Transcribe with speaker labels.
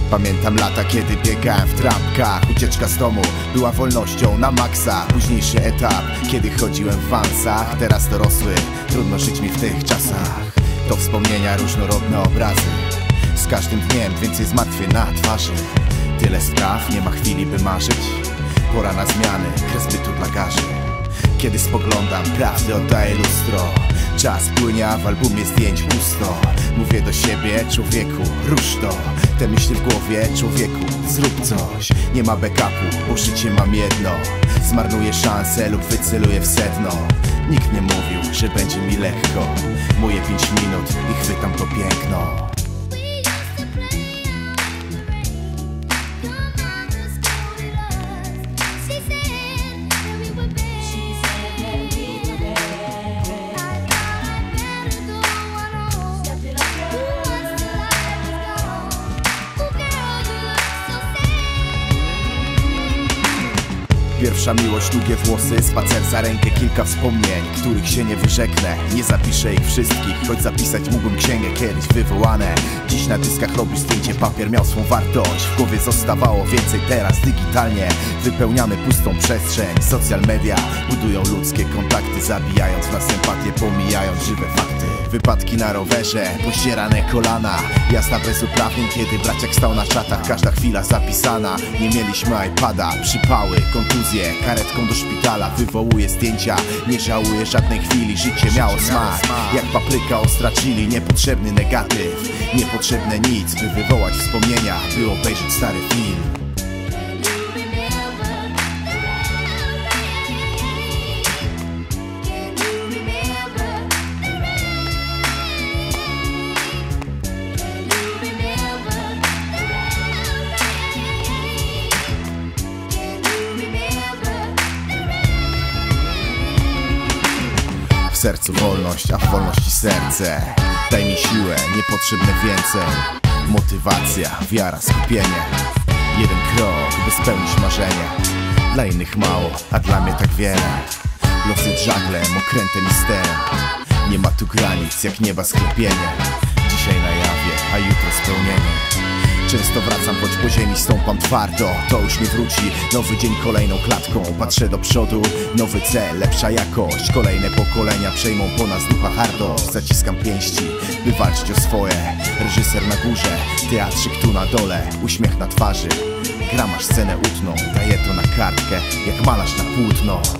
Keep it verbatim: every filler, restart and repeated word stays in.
Speaker 1: Pamiętam lata, kiedy biegałem w trampkach. Ucieczka z domu była wolnością na maksa. Późniejszy etap, kiedy chodziłem w wansach. Teraz dorosły, trudno żyć mi w tych czasach. To wspomnienia, różnorodne obrazy. Z każdym dniem więcej zmartwień na twarzy. Tyle spraw, nie ma chwili by marzyć. Pora na zmiany, kres bytu dla garzy. Kiedy spoglądam, prawdy oddaję lustro. Czas płynie, a w albumie zdjęć pusto. Mówię do siebie, człowieku, rusz to. Te myśli w głowie, człowieku, zrób coś. Nie ma backupu, bo życie mam jedno. Zmarnuję szansę lub wyceluję w sedno. Nikt nie mówił, że będzie mi lekko. Moje pięć minut i chwytam to piękno. Pierwsza miłość, długie włosy, spacer za rękę, kilka wspomnień, których się nie wyrzeknę. Nie zapiszę ich wszystkich, choć zapisać mógłbym księgę kiedyś wywołane. Dziś na dyskach robisz zdjęcie, papier miał swą wartość. W głowie zostawało więcej, teraz digitalnie wypełniamy pustą przestrzeń. Social media budują ludzkie kontakty, zabijając w nas empatię, pomijając żywe fakty. Wypadki na rowerze, pościerane kolana, jazda bez uprawnień, kiedy braciak stał na czatach. Każda chwila zapisana, nie mieliśmy iPada. Przypały, kontuzje, karetką do szpitala. Wywołuję zdjęcia, nie żałuję żadnej chwili. Życie miało smak, jak papryka ostra chili. Niepotrzebny negatyw, niepotrzebne nic, by wywołać wspomnienia, by obejrzeć stary film. W sercu wolność, a w wolności serce. Daj mi siłę, niepotrzebne więcej. Motywacja, wiara, skupienie. Jeden krok, by spełnić marzenie. Dla innych mało, a dla mnie tak wiele. Losy żaglem, okrętem i sterem. Nie ma tu granic, jak nieba sklepienie. Dzisiaj na jawie, a jutro spełnienie. Często wracam, choć po ziemi stąpam twardo. To już nie wróci, nowy dzień kolejną klatką. Patrzę do przodu, nowy cel, lepsza jakość. Kolejne pokolenia przejmą po nas ducha hardość. Zaciskam pięści, by walczyć o swoje. Reżyser na górze, teatrzyk tu na dole. Uśmiech na twarzy, gra masz scenę utną. Daję to na kartkę, jak malarz na płótno.